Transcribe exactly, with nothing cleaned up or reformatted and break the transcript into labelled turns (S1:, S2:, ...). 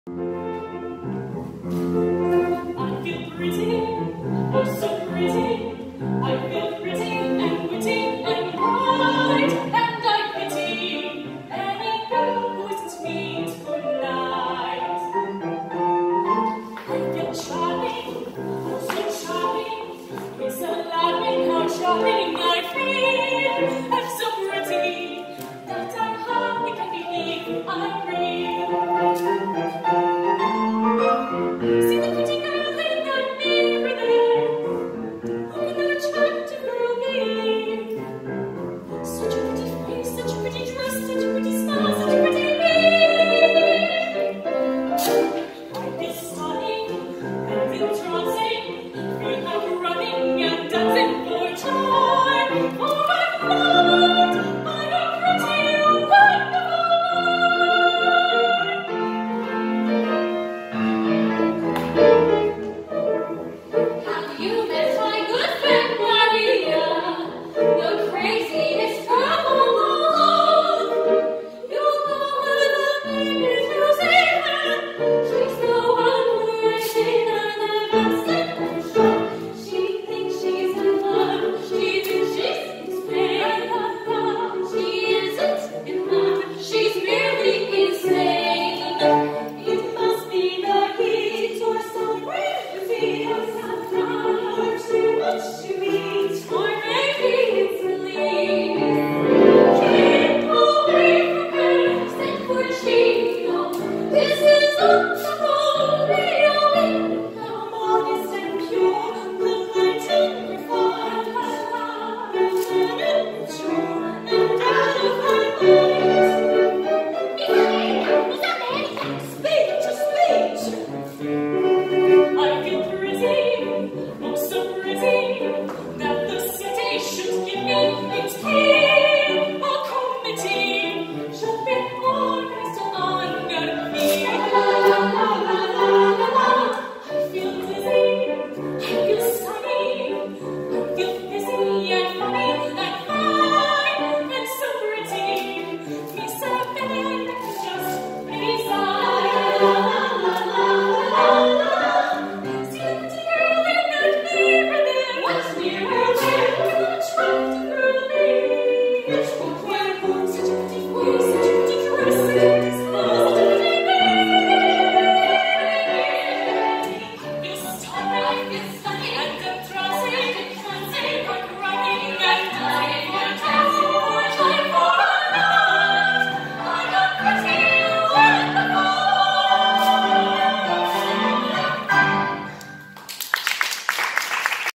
S1: I feel pretty, oh so pretty. I feel pretty and witty and bright, and I pity any girl who isn't me tonight. I feel charming, oh so charming. It's alarming how charming I feel. I'm so pretty that I hardly can believe I'm real. See the pretty girl in the mirror there. Who can that attractive girl be? Such a pretty face, such a pretty dress, such a pretty smile, such a pretty me.